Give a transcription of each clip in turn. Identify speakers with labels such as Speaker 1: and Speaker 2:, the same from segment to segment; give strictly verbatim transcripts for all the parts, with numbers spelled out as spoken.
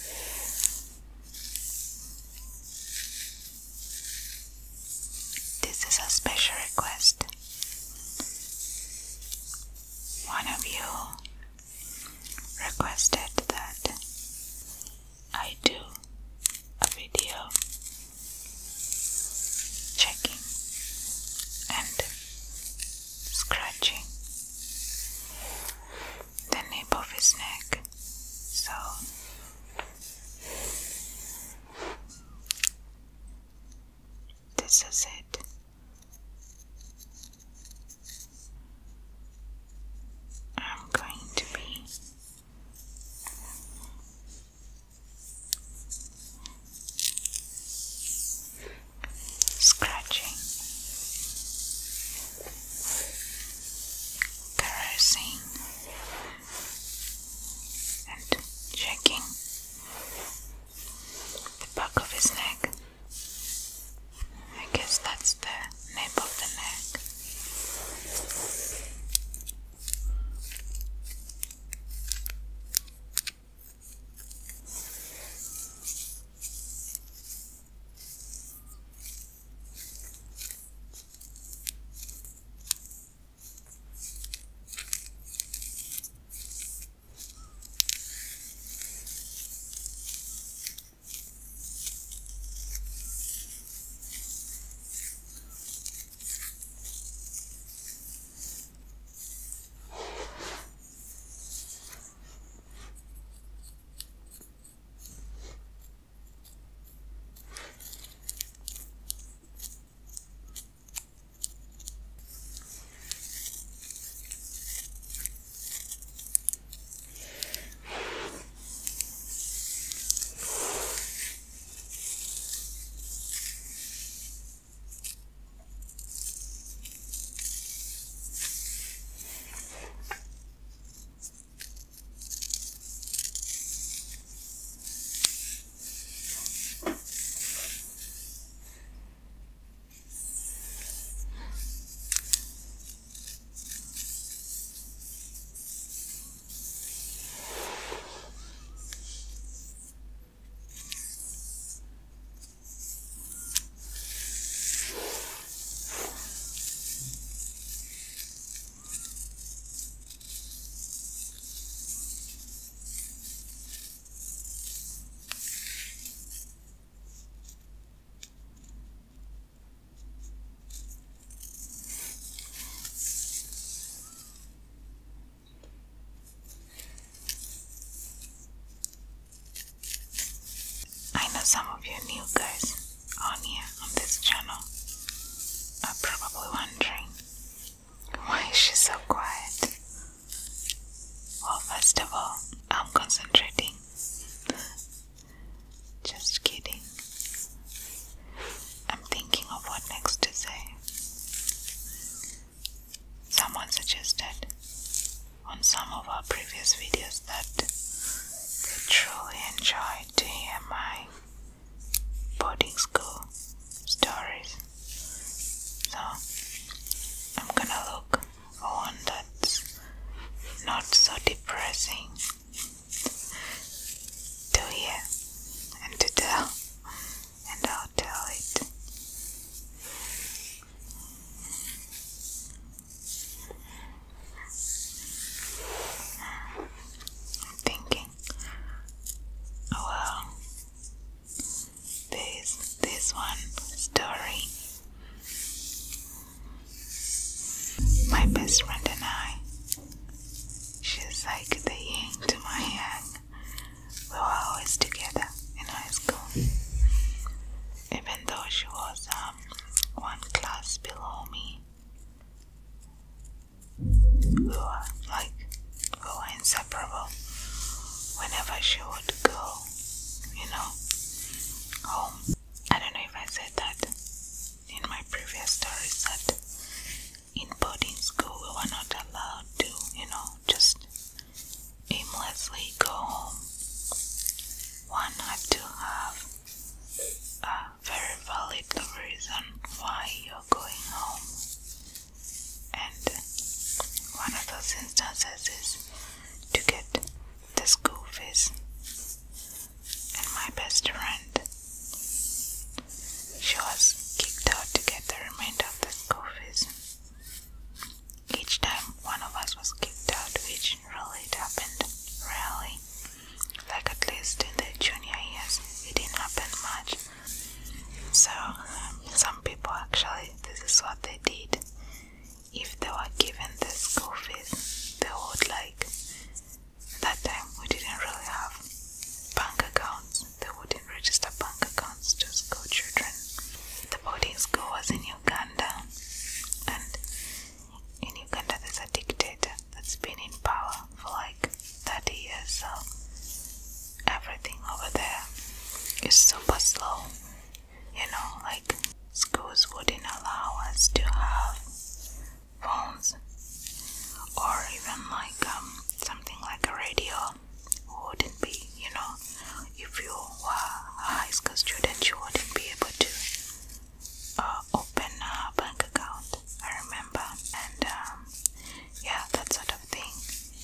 Speaker 1: This is a special request. One of you requested that I do a video checking and scratching the nape of his neck. So this is it. I'm going to be scratching, caressing, and checking the back of his neck. I guess that's the nape of the neck. Some of you new guys on here on this channel are probably wondering, why is she so quiet? Well, first of all, I'm concentrating. Just kidding. I'm thinking of what next to say. Someone suggested on some of our previous videos that they truly enjoyed to hear my boarding school stories. So I'm gonna look for one that's not so depressing to hear and to tell, and I'll tell it. I'm thinking, well, this this one story. My best friend and I, she's like the yin to my yang. We were always together in high school, even though she was um one class below me. We were like we were inseparable. Whenever she would go, you know, home. I don't know if I said that in my previous stories, that in boarding school we were not allowed to, you know, just aimlessly go home. One had to have a very valid reason why you're going home. And one of those instances is to get the school fees everything over there is super slow. You know, like schools wouldn't allow us to have phones, or even like um something like a radio wouldn't be, you know, if you were a high school student, you wouldn't be able to uh, open a bank account, I remember. And um, yeah, that sort of thing.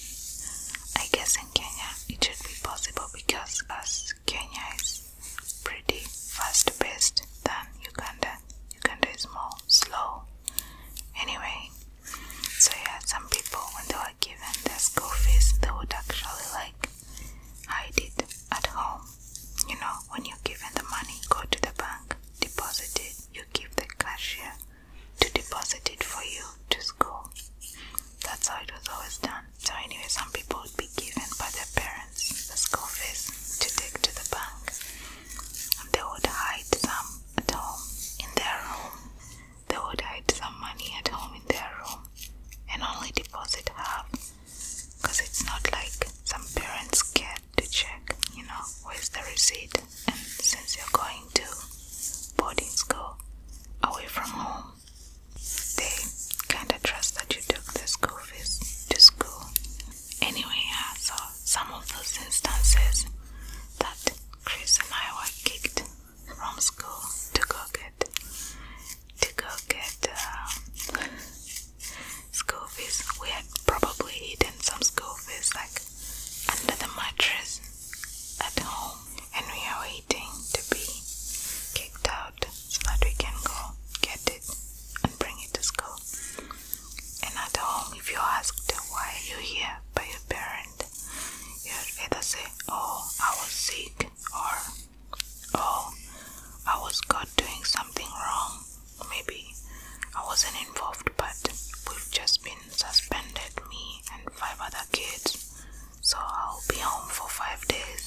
Speaker 1: I guess in Kenya it should be possible, because as Kenya is pretty fast paced than Uganda. Uganda is more slow. Anyway, so yeah, some people, when they were given their school fees, they would actually like hide it at home. You know, when you're given the money, go to the bank, deposit it, you give the cashier to deposit it for you to school. That's how it was always done. So anyway, some people would be given by their parents the school fees to take to the bank, and they would hide some at home in their room. They would hide some money at home in their room and only deposit half, because it's not like some parents get to check, you know, where's the receipt. And since you're going to boarding school away from home, they kind of trust that you took the school fees to school. Anyway, yeah, so some of those instances that Chris and I were kicked from school to go get to go get um, school fees, we had probably hidden some school fees like under the mattress at home, and we are waiting to be kicked out so that we can go get it and bring it to school. And at home, if you're asked why are you here by your parent, you'd either say, oh, I was sick, or oh, I was caught doing something wrong. Maybe I wasn't involved, but we've just been suspended, me and five other kids, so I'll be home for five days.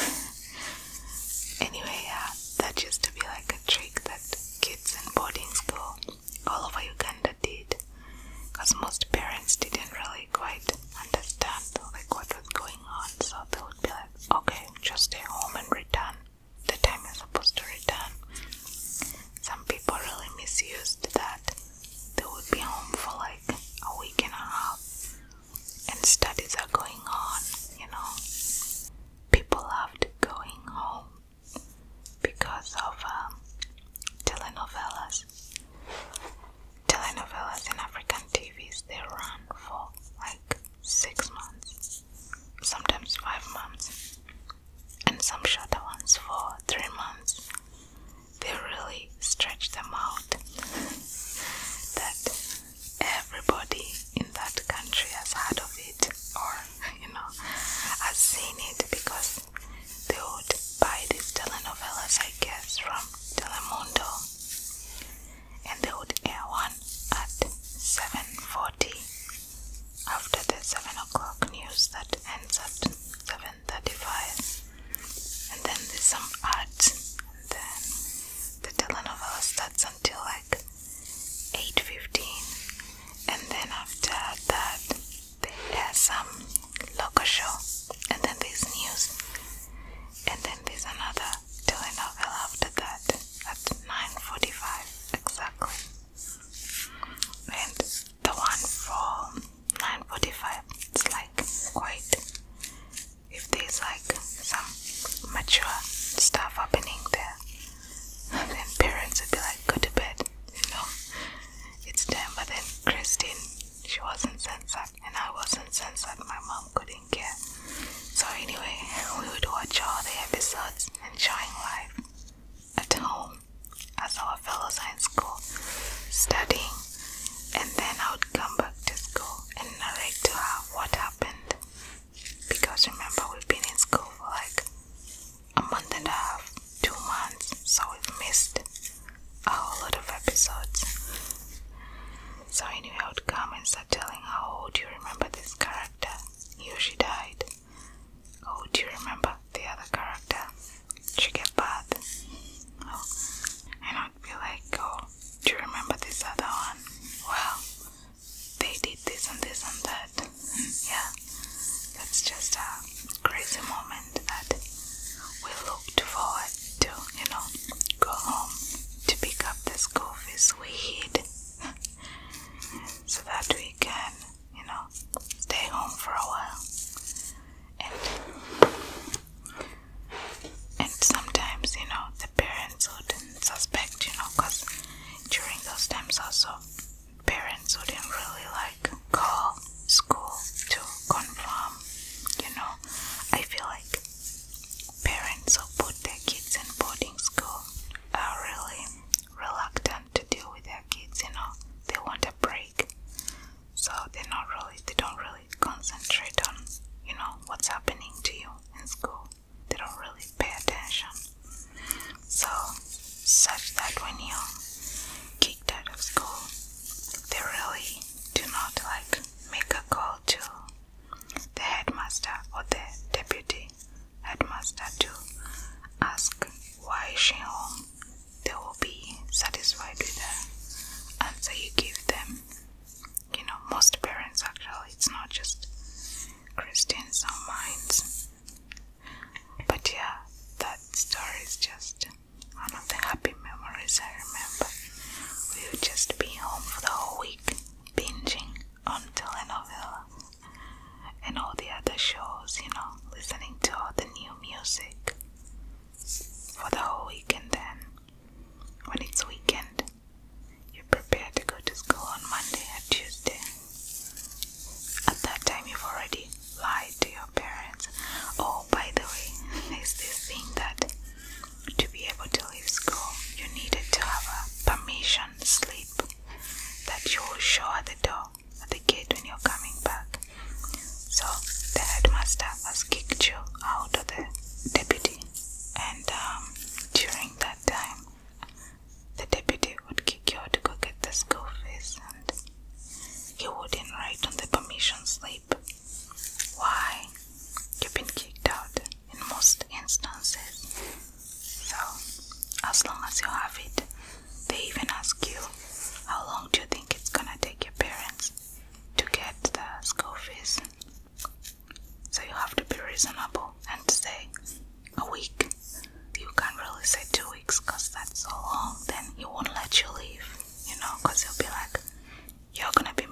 Speaker 1: Anyway, yeah, that used to be like a trick that kids in boarding school all over Uganda did, because most parents didn't really quite understand like what was going on, so they would be like, okay, just stay home and return the time you're supposed to return. Some people really misused that. They would be home for like a week and a half, and studies are going on, you know. People loved going home because of um, telenovelas. Telenovelas in African T Vs, they run for like six months, sometimes five months. And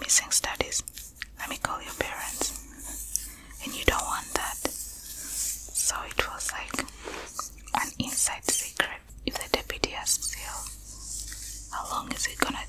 Speaker 1: missing studies. Let me call your parents. And you don't want that. So it was like an inside secret. If the deputy asks you, how long is it gonna